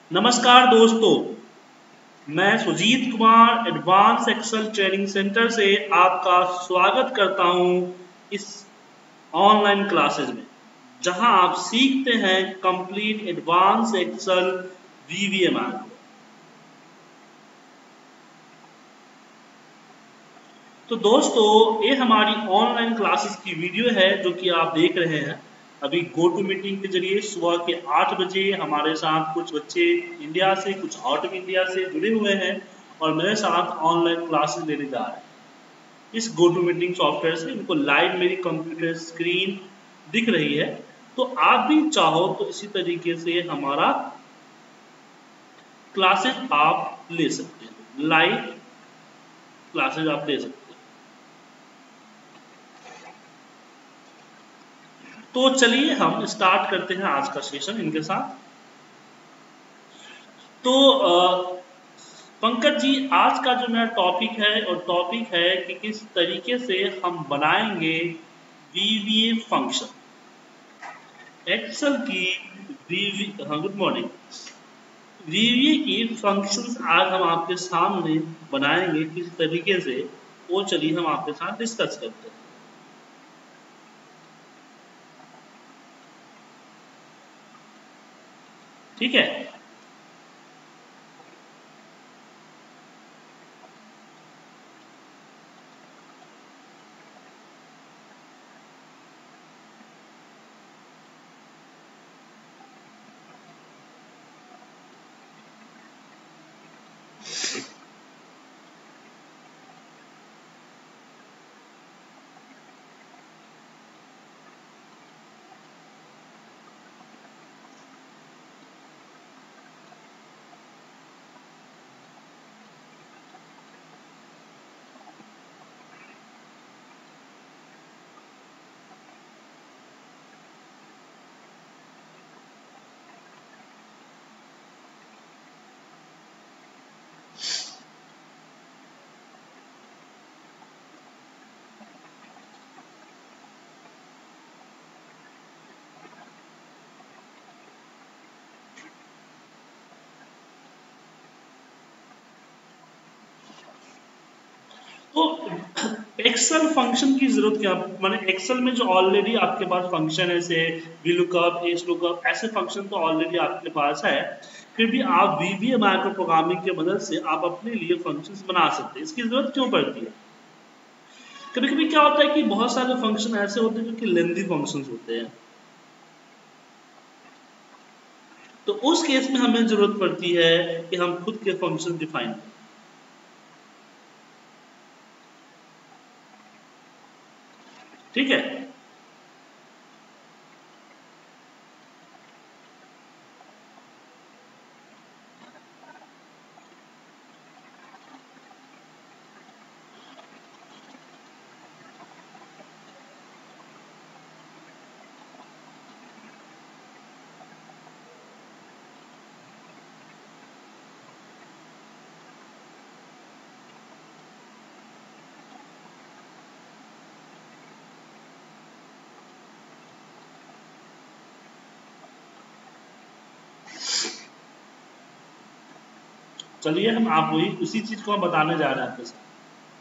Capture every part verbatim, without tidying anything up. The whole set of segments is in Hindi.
नमस्कार दोस्तों, मैं Sujit Kumar advance Excel training centre से आपका स्वागत करता हूं इस ऑनलाइन क्लासेस में, जहां आप सीखते हैं कंप्लीट एडवांस एक्सेल वीवीएम। तो दोस्तों, ये हमारी ऑनलाइन क्लासेस की वीडियो है जो कि आप देख रहे हैं अभी गो टू मीटिंग के जरिए। सुबह के आठ बजे हमारे साथ कुछ बच्चे इंडिया से, कुछ आउट ऑफ इंडिया से जुड़े हुए हैं और मेरे साथ ऑनलाइन क्लासेस लेने जा रहे हैं। इस गो टू मीटिंग सॉफ्टवेयर से इनको लाइव मेरी कंप्यूटर स्क्रीन दिख रही है। तो आप भी चाहो तो इसी तरीके से हमारा क्लासेस आप ले सकते हैं, लाइव क्लासेस आप ले सकते हैं। तो चलिए हम स्टार्ट करते हैं आज का सेशन इनके साथ। तो पंकज जी, आज का जो मेरा टॉपिक है और टॉपिक है कि किस तरीके से हम बनाएंगे वीवीए फंक्शन, एक्सेल की वीवी। हाँ, गुड मॉर्निंग। वीवीए की फंक्शंस आज हम आपके सामने बनाएंगे किस तरीके से, वो चलिए हम आपके साथ डिस्कस करते हैं। ठीक है। तो एक्सेल फंक्शन की जरूरत क्या, माने एक्सेल में जो ऑलरेडी आपके पास फंक्शन है, से वी लुकअप, एच लुकअप, ऐसे फंक्शन तो ऑलरेडी आपके पास है, फिर भी आप वीवीए माइक्रो प्रोग्रामिंग की मदद से आप अपने लिए फंक्शंस बना सकते हैं। इसकी जरूरत क्यों पड़ती है? कभी कभी क्या होता है कि बहुत सारे फंक्शन ऐसे होते हैं जो कि लेंथी फंक्शंस होते हैं, तो उस केस में हमें जरूरत पड़ती है कि हम खुद के फंक्शन डिफाइन करें। ठीक है। चलिए हम आप वही उसी चीज को हम बताने जा रहे हैं आपके साथ।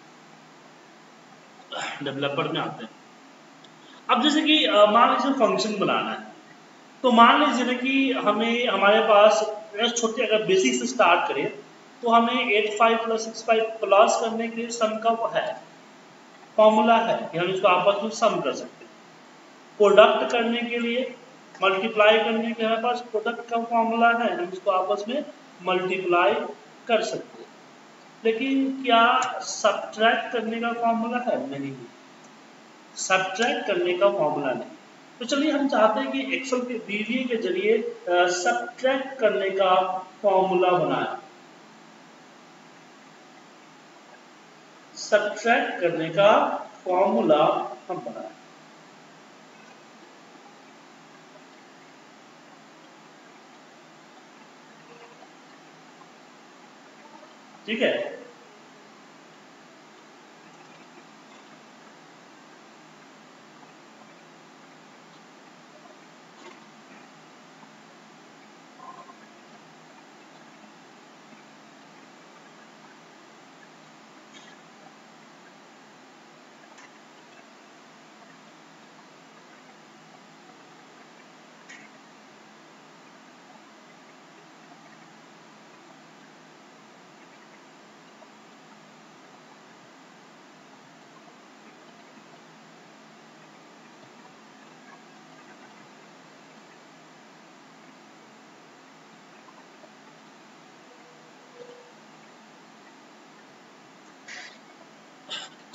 डेवलपर में आते हैं। अब जैसे कि अ, मान लीजिए फंक्शन बनाना है, तो मान लीजिए ना कि हमें हमारे पास छोटे अगर बेसिक से स्टार्ट करें तो हमें eight five plus six five plus करने के लिए सम का है फॉर्मूला है कि हम इसको आपस में सम कर सकते हैं। प्रोडक्ट करने के लिए, मल्टीप्लाई करने के हमारे पास प्रोडक्ट का फॉर्मूला है, हम इसको आपस में मल्टीप्लाई कर सकते हैं। लेकिन क्या सब्ट्रैक्ट करने का फॉर्मूला है? नहीं, सब्ट्रैक्ट करने का फॉर्मूला नहीं। तो चलिए हम चाहते हैं कि एक्सेल के वीवीए के जरिए सब्ट्रैक्ट करने का फॉर्मूला बनाए। सब्ट्रैक्ट करने का फॉर्मूला हम बनाए। ठीक है।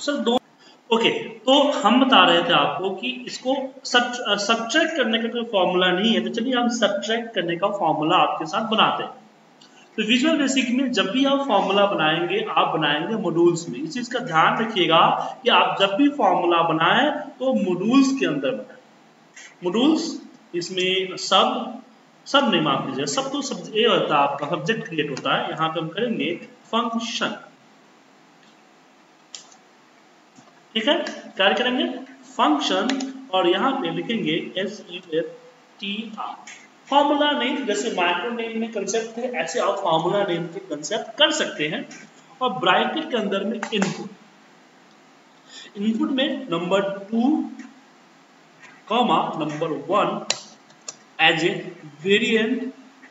सर दो ओके okay, तो हम बता रहे थे आपको कि इसको सब्ट्रैक्ट करने का कोई फॉर्मूला नहीं है, तो चलिए हम सब्ट्रैक्ट करने का फॉर्मूला आपके साथ बनाते हैं। तो विजुअल बेसिक में जब भी आप फॉर्मूला बनाएंगे आप बनाएंगे मॉड्यूल्स में। इस चीज का ध्यान रखिएगा कि आप जब भी फॉर्मूला बनाएं तो मॉड्यूल्स के अंदर बनाएं। मॉड्यूल्स इसमें सब सब नहीं माफ लीजिए, सब तो सब ये होता है आपका सब्जेक्ट क्रिएट होता है। यहाँ पे हम करेंगे फंक्शन, ठीक है, क्या करेंगे फंक्शन, और यहाँ पे लिखेंगे S U F T R. Formula name जैसे माइक्रो नेम में कंसेप्ट है ऐसे आप फॉर्मूला नेम के कंसेप्ट कर सकते हैं। और ब्रैकेट के अंदर में इनपुट, इनपुट में number two comma number one as a variant.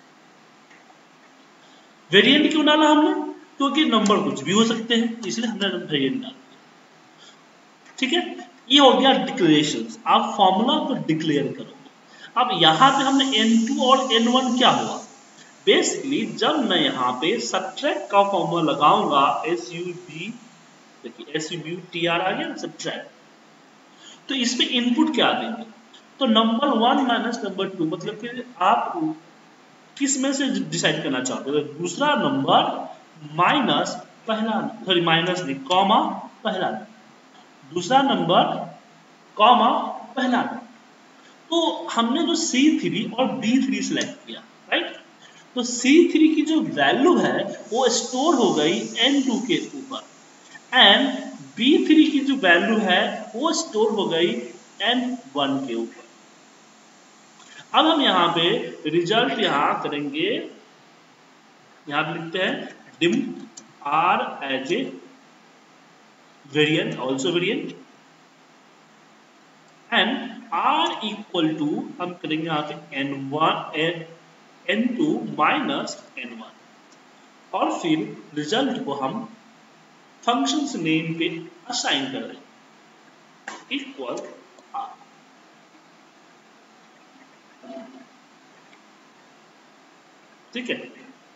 Variant क्यों डाला हमने, क्योंकि नंबर कुछ भी हो सकते हैं इसलिए हमने वेरिएंट डाला, ठीक है। ये हो गया डिक्लेरेशन, आप फॉर्मूला को डिक्लेयर करोगे। अब यहाँ पे हमने एन टू और एन वन क्या हुआ, बेसिकली जब मैं यहाँ पे सब्ट्रैक्ट का फॉर्मूला लगाऊंगा एस यू बी, देखिए S U B T R आ गया सब्ट्रैक्ट, तो इसमें इनपुट क्या देंगे, तो number one minus number two, मतलब कि आप किस में से डिसाइड करना चाहते हो, दूसरा नंबर माइनस पहला, सॉरी माइनस नहीं कॉमा पहला, दूसरा नंबर कॉमा पहला। तो हमने जो सी थ्री और बी थ्री सिलेक्ट किया, राइट, तो सी थ्री की जो वैल्यू है वो स्टोर हो गई एन टू के ऊपर एंड बी थ्री की जो वैल्यू है वो स्टोर हो गई एन वन के ऊपर। अब हम यहाँ पे रिजल्ट यहाँ करेंगे, यहाँ पे लिखते हैं dim R as a variant, also variant, and R equal to हम करेंगे यहाँ पे N one N two minus N one, और फिर रिजल्ट को हम फंक्शंस नेम पे असाइन कर रहे हैं इक्वल R, ठीक है।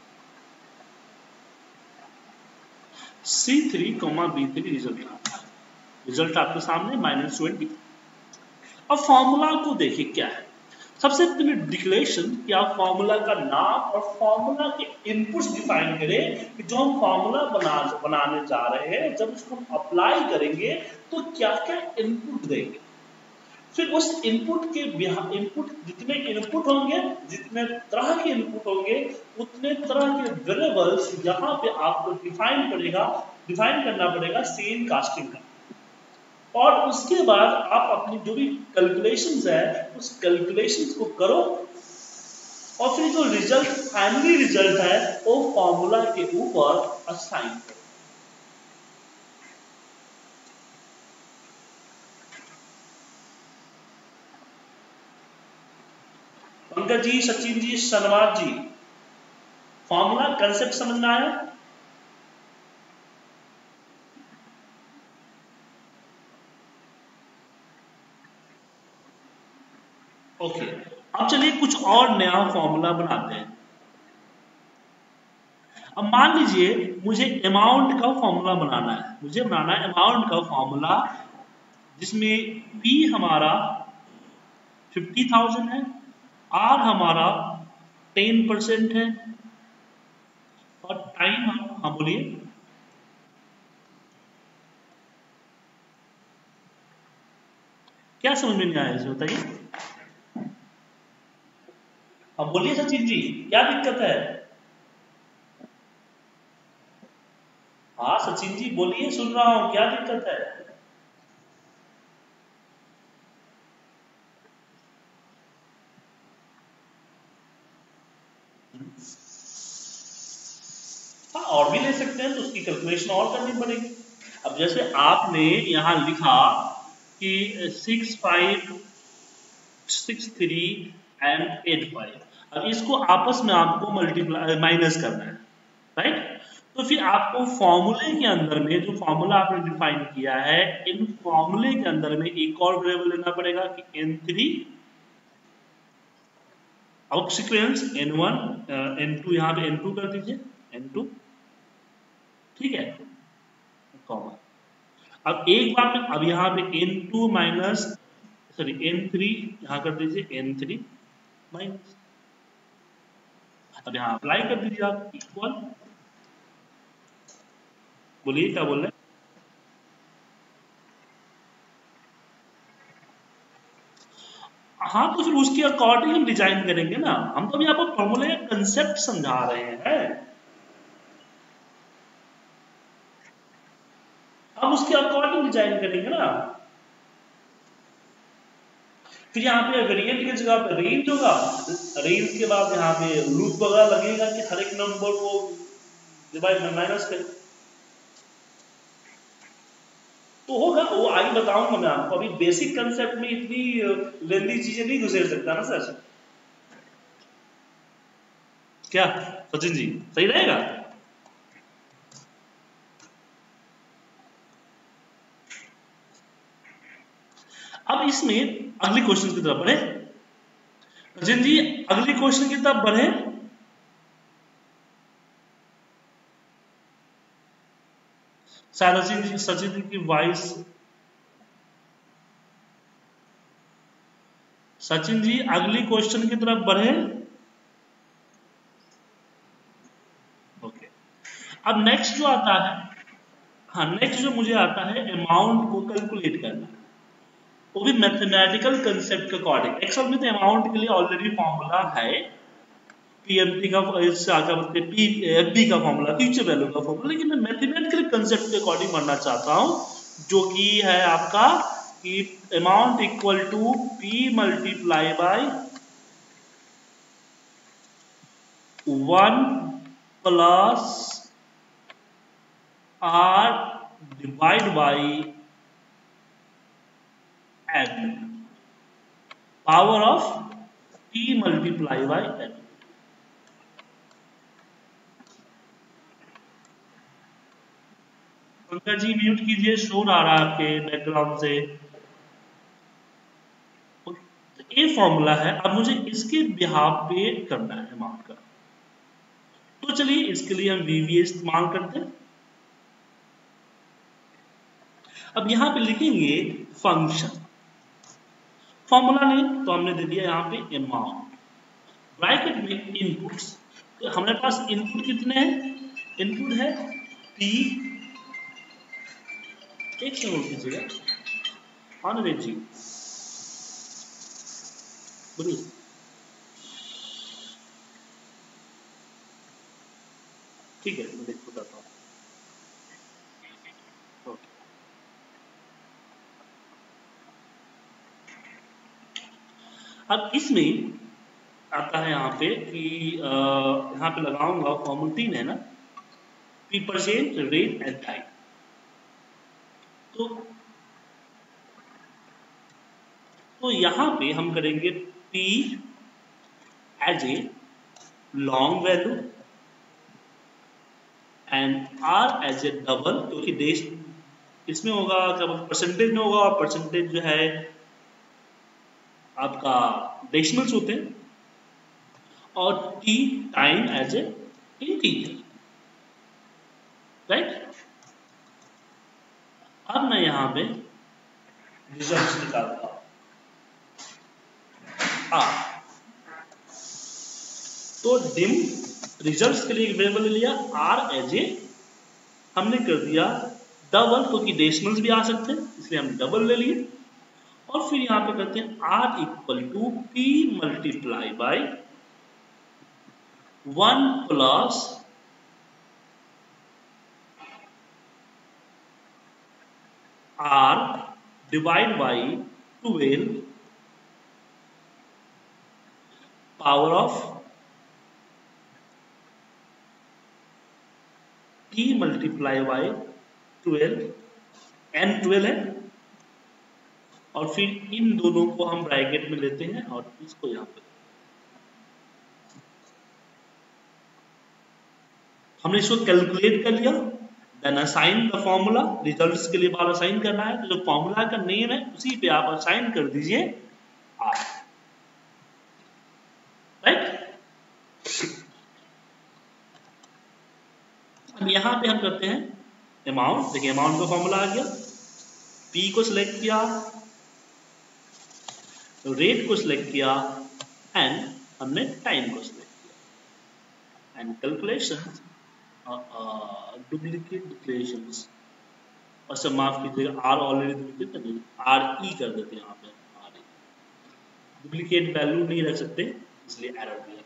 C three comma B three result आता है, रिजल्ट आपके सामने माइनस ट्वेंटी। अब फॉर्मूला को देखिए क्या है, सबसे पहले डिक्लेरेशन कि आप फॉर्मूला का नाम और फॉर्मूला के इनपुट्स डिफाइन करें कि जो हम फॉर्मूला बना बनाने जा रहे हैं जब उसको हम अप्लाई करेंगे तो क्या क्या इनपुट देंगे। फिर उस इनपुट के इनपुट जितने इनपुट होंगे, जितने तरह के इनपुट होंगे, उतने तरह के वेरिएबल्स यहाँ पे आपको डिफाइन पड़ेगा डिफाइन करना पड़ेगा सेम कास्टिंग का। और उसके बाद आप अपनी जो भी कैलकुलेशंस है उस कैलकुलेशंस को करो और फिर जो रिजल्ट फाइनली रिजल्ट है वो फॉर्मूला के ऊपर असाइन करो। पंकज जी, सचिन जी, शनवाज जी, फॉर्मूला कंसेप्ट समझ में आया? Okay okay. अब चलिए कुछ और नया फॉर्मूला बनाते हैं। अब मान लीजिए मुझे अमाउंट का फॉर्मूला बनाना है, मुझे बनाना है अमाउंट का फॉर्मूला जिसमें P हमारा फिफ्टी थाउजेंड है, R हमारा टेन परसेंट है और टाइम हम हाँ बोलिए क्या समझ में नहीं आया इसे बताइए। अब बोलिए सचिन जी क्या दिक्कत है? हाँ सचिन जी बोलिए, सुन रहा हूं, क्या दिक्कत है? हाँ और भी ले सकते हैं तो उसकी कैलकुलेशन और करनी पड़ेगी। अब जैसे आपने यहां लिखा कि six five six three and eight five, अब इसको आपस में आपको मल्टीप्लाई माइनस करना है, राइट। तो फिर आपको फॉर्मूले के अंदर में जो फॉर्मूला आपने डिफाइन किया है इन फॉर्मूले के अंदर में एक और वेरिएबल लेना पड़ेगा कि N three out sequence N one N two, यहाँ पे एन टू कर दीजिए एन टू, ठीक है, कॉमा। अब एक बार में अब यहाँ पे N two minus sorry N three यहाँ कर दीजिए एन थ्री माइनस, अब यहाँ अप्लाई कर दीजिए आप इक्वल, बोलिए क्या बोल रहे हैं। हाँ तो फिर उसके अकॉर्डिंग हम डिजाइन करेंगे ना, हम तो अभी आपको फॉर्मूले का कंसेप्ट समझा रहे हैं, हम उसके अकॉर्डिंग डिजाइन करेंगे ना। फिर यहाँ पे वेरिएंट की जगह पे रेंज होगा, रेंज के बाद यहाँ पे लूप वगैरह लगेगा कि हर एक नंबर को डिवाइड में माइनस करें, तो होगा वो आगे बताऊंगा मैं आपको, अभी बेसिक कंसेप्ट में इतनी लेंदी चीजें नहीं गुजर सकता ना सर। क्या सचिन जी सही रहेगा? अब इसमें अगली क्वेश्चन की तरफ बढ़े सचिन जी, अगली क्वेश्चन की तरफ बढ़े। सचिन जी सचिन जी की वॉइस, सचिन जी अगली क्वेश्चन की तरफ बढ़े। ओके, अब नेक्स्ट जो आता है, हाँ नेक्स्ट जो मुझे आता है अमाउंट को कैलकुलेट करना, वो भी मैथमेटिकल कंसेप्ट के अकॉर्डिंग। एक्चुअल में तो अमाउंट के लिए ऑलरेडी फॉर्मूला है, पीएमटी का इससे आगे बढ़ते पी एफबी का फॉर्मूला, फ्यूचर वैल्यू का फॉर्मूला, लेकिन मैं मैथमेटिकल कंसेप्ट के अकॉर्डिंग बनना चाहता हूं, जो कि है आपका कि amount equal to P multiply by one plus R divide by N, power of P multiply by N. Pankaj ji mute कीजिए, शोर आ रहा है आपके बैकग्राउंड से। ये फॉर्मूला है, अब मुझे इसके बिहाफ पे करना है अमाउंट का, तो चलिए इसके लिए हम वीवीए इस्तेमाल करते हैं। अब यहां पे लिखेंगे फंक्शन, फॉर्मूला नहीं तो हमने दे दिया यहां पे अमाउंट, ब्रैकेट में इनपुट्स, तो हमारे पास इनपुट कितने हैं, इनपुट है पी, एक से नोट कीजिएगा अनुरेज जी बोलिए। ठीक है मैं देख बताता हूँ। अब इसमें आता है यहाँ पे कि यहाँ पे लगाऊंगा फॉर्मूला तीन है ना, P percent rate and time, तो तो यहाँ पे हम करेंगे P as a long value and R as a double, क्योंकि देश इसमें होगा क्या परसेंटेज में होगा, और परसेंटेज जो है आपका डेसिमल्स होते हैं, और T time as a integer, right. अब मैं यहाँ पे रिजल्ट निकालता हूँ आ, तो डिम रिजल्ट्स के लिए एक वेरिएबल ले लिया आर एज ए, हमने कर दिया डबल, क्योंकि डेसिमल्स भी आ सकते हैं इसलिए हम डबल ले लिए, और फिर यहां पे करते हैं R equal to P multiply by one plus R divide by twelve power of P multiply by twelve, N twelve है, और फिर इन दोनों को हम ब्रैकेट में लेते हैं और इसको यहां पे हमने इसको कैलकुलेट कर लिया, then assign the formula, results के लिए बार असाइन करना है, तो जो फॉर्मूला का नेम है उसी पे आप असाइन कर दीजिए आर, राइट। अब यहां पे हम करते हैं अमाउंट, देखिए अमाउंट का फॉर्मूला आ गया P को सिलेक्ट किया, रेट को सिलेक्ट किया एंड हमने टाइम को सिलेक्ट किया एंड कैलकुलेशन डुप्लीकेट डिक्लेरेशंस और सब माफ कीजिएगा आर ऑलरेडी डुप्लीकेट नहीं आर ई कर देते हैं यहाँ पे आर ई डुप्लीकेट वैल्यू नहीं रख सकते इसलिए एरर दिया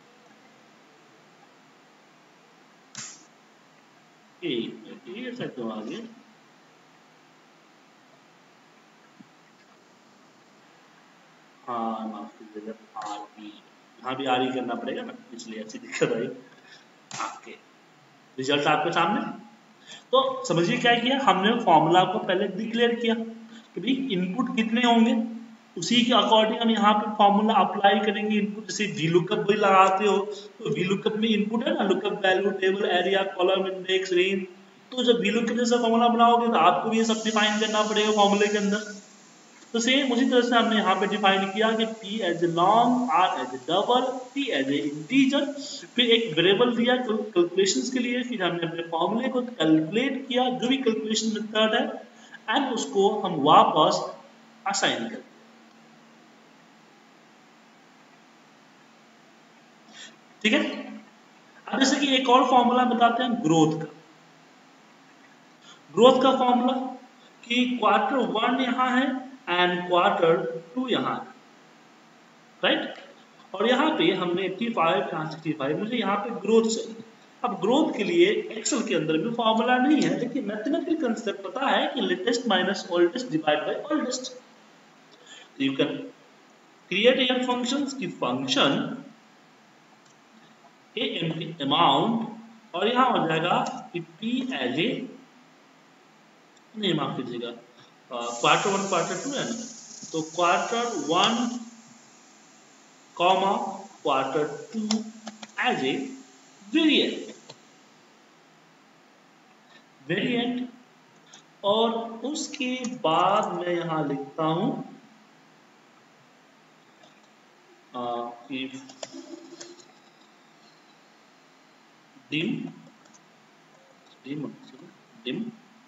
ए ऐसा क्यों आ गया हाँ माफ कीजिएगा आर ई यहाँ भी आर ई करना पड़ेगा ना इसलिए ऐसी दिक्कत आई आपके रिजल्ट आपके सामने तो समझिए क्या किया हमने फॉर्मूला को पहले डिक्लेयर किया कि भाई इनपुट कितने होंगे उसी के अकॉर्डिंग हम यहाँ पे फॉर्मूला अप्लाई करेंगे इनपुट जैसे वी लुकअप भी लगाते हो तो वी लुकअप में इनपुट है ना lookup value table area column index range तो जब वी लुकअप जैसा फॉर्मूला बनाओगे तो आपको भी ये सब डिफाइन करना पड़ेगा फॉर्मूले के अंदर तो सेम उसी तरह से हमने यहाँ पे डिफाइन किया कि p as a long r as a double t as a integer फिर एक वेरिएबल दिया कैलकुलेशंस के लिए फिर हमने अपने फॉर्मूले को कैलकुलेट किया जो भी कैलकुलेशन मेथड है एंड उसको हम वापस असाइन कर ठीक है अब जैसे कि एक और फॉर्मूला बताते हैं ग्रोथ का ग्रोथ का फॉर्मूला कि क्वार्टर वन यहाँ है एंड क्वार्टर टू यहाँ राइट और यहाँ पे हमने पचासी यहाँ पैंसठ मुझे यहाँ पे ग्रोथ चाहिए अब ग्रोथ के लिए एक्सेल के अंदर भी फॉर्मूला नहीं है लेकिन मैथमेटिकल कंसेप्ट पता है कि latest minus oldest divide by oldest you can create your functions की फंक्शन ए एम्प्टी अमाउंट और यहाँ हो जाएगा कि p एज ए नहीं माफ कीजिएगा क्वार्टर वन क्वार्टर टू है ना तो quarter one comma quarter two as a variant variant और उसके बाद मैं यहां लिखता हूं कि dim dim dim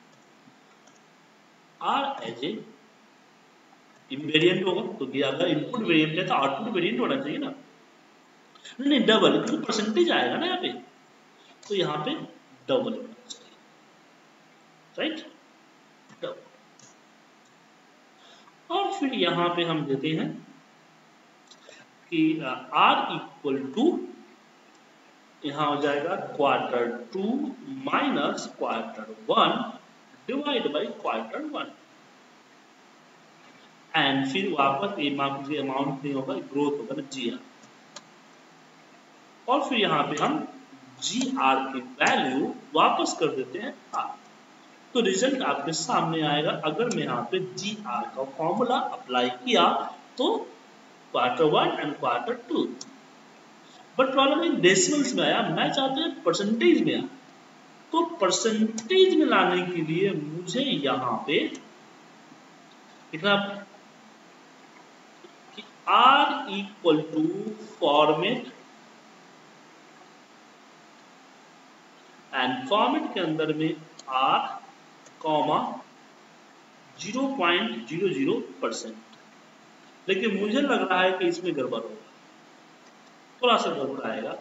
R as a invariant होगा तो दिया अगर इनपुट वेरिएंट है तो आउटपुट वेरिएंट होना चाहिए ना नहीं नहीं डबल क्योंकि परसेंटेज आएगा ना यहाँ पे तो यहाँ पे डबल होना चाहिए राइट डबल और फिर यहाँ पे हम देते हैं कि आर इक्वल टू यहाँ हो जाएगा quarter two minus quarter one divide by quarter one and फिर वापस ए माफ कीजिए अमाउंट नहीं होगा ग्रोथ होगा ना जी आर और फिर यहाँ पे हम जी आर की वैल्यू वापस कर देते हैं आर तो रिजल्ट आपके सामने आएगा अगर मैं यहाँ पे जी आर का फॉर्मूला अप्लाई किया तो quarter one and quarter two but problem in decimals में आया मैं चाहता हूँ परसेंटेज में आया तो परसेंटेज में लाने के लिए मुझे यहां पे लिखना कि R equal to format and format के अंदर में R comma zero point zero zero percent लेकिन मुझे लग रहा है कि इसमें गड़बड़ होगा थोड़ा सा गड़बड़ आएगा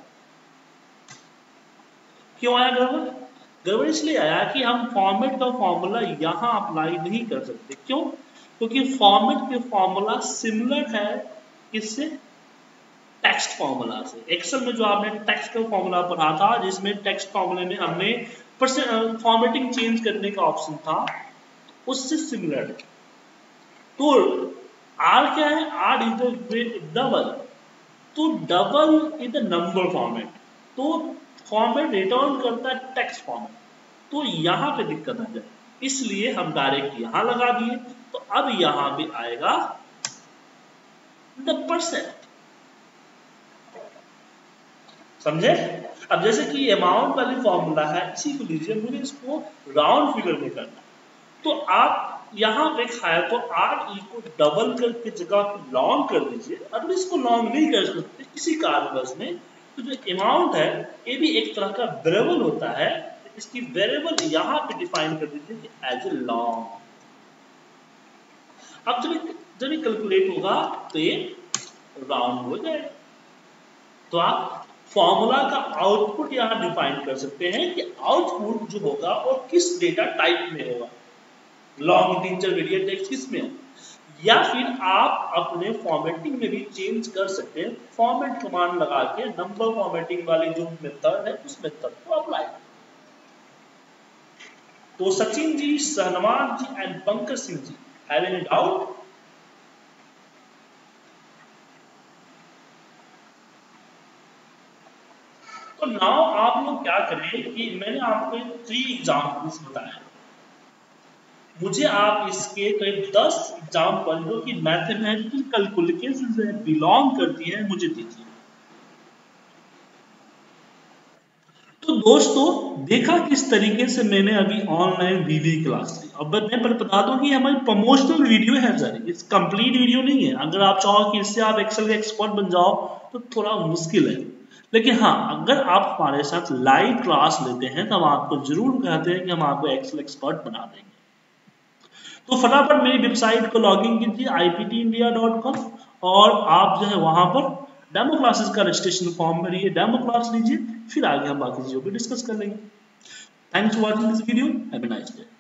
क्यों आया गड़बड़ गड़बड़ इसलिए आया कि हम फॉर्मेट का फॉर्मूला यहाँ अप्लाई नहीं कर सकते क्यों क्योंकि फॉर्मेट के फॉर्मूला सिमिलर है किससे टेक्स्ट फॉर्मूला से एक्सेल में जो आपने टेक्स्ट का फॉर्मूला पढ़ा था जिसमें टेक्स्ट फॉर्मूले में हमने फॉर्मेटिंग चेंज करने का ऑप्शन था उससे सिमिलर है तो आर क्या है आर इज डबल तो double is the number format तो फॉर्मेट रिटर्न करता है टेक्स्ट फॉर्मेट तो यहाँ पे दिक्कत आ जाए इसलिए हम डायरेक्ट यहाँ लगा दिए तो अब यहाँ पे आएगा द परसेंट समझे अब जैसे कि अमाउंट वाली फॉर्मूला है इसी को लीजिए मुझे इसको राउंड फिगर में करना तो आप यहाँ पे खाया तो आर ई को डबल करके जगह पे लॉन्ग कर दीजिए अगर इसको लॉन्ग नहीं कर सकते किसी कारणवश में तो जो अमाउंट है ये भी एक तरह का वेरिएबल होता है इसकी वेरिएबल यहाँ पे डिफाइन कर दीजिए कि एज ए लॉन्ग अब जब जब ये कैलकुलेट होगा तो ये राउंड हो जाएगा। तो आप फॉर्मूला का आउटपुट यहां डिफाइन कर सकते हैं कि आउटपुट जो होगा वो किस डेटा टाइप में होगा, लॉन्ग इंटीजर वेरिएबल टेक्स्ट किस में हो, या फिर आप अपने फॉर्मेटिंग में भी चेंज कर सकते हैं। फॉर्मेट कमांड लगा के नंबर फॉर्मेटिंग वाली जो मेथड है उस मेथड को अप्लाई। तो Sachin ji, Shahnawaz ji and Pankaj Singh ji, have any doubt? तो नाउ आप लोग क्या करें कि मैंने आपको थ्री एग्जाम्पल्स बताए, मुझे आप इसके करीब दस एग्जाम्पल जो कि मैथमेटिकल कैलकुलेशन से बिलोंग करती है मुझे दीजिए। तो दोस्तों देखा किस तरीके से मैंने अभी ऑनलाइन वीडियो क्लास ली। अब मैं बता दूं कि हमारी प्रमोशनल वीडियो है सर, इस कंप्लीट वीडियो नहीं है। अगर आप चाहो कि इससे आप एक्सेल के एक्सपर्ट बन जाओ तो थोड़ा मुश्किल है, लेकिन हाँ अगर आप हमारे साथ लाइव क्लास लेते हैं तो हम आपको जरूर कहते हैं कि हम आपको एक्सेल एक्सपर्ट बना देंगे। तो फटाफट मेरी वेबसाइट को लॉगिन कीजिए I P T India dot com और आप जो है वहां पर डेमो क्लासेस का रजिस्ट्रेशन फॉर्म भरिए, डेमो क्लास लीजिए, फिर आगे हम बाकी चीजों को डिस्कस कर लेंगे। Thanks for watching this video, have a nice day.